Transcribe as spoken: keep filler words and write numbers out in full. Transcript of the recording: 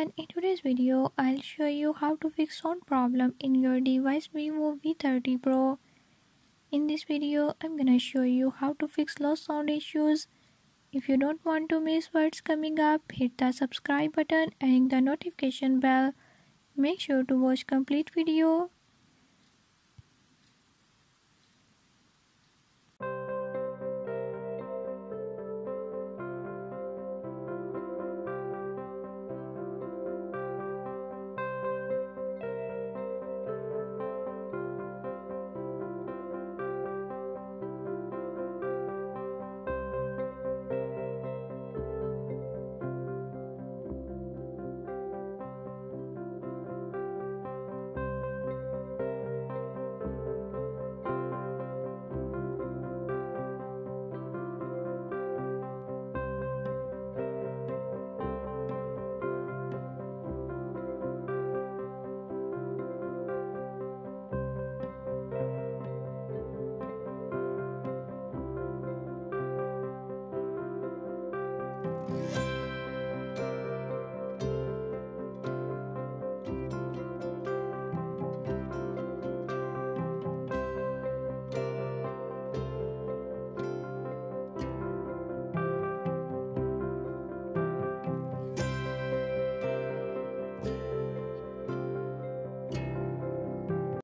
everyone, in today's video I'll show you how to fix sound problem in your device Vivo V thirty Pro. In this video I'm gonna show you how to fix lost sound issues. If you don't want to miss what's coming up, hit the subscribe button and the notification bell. Make sure to watch complete video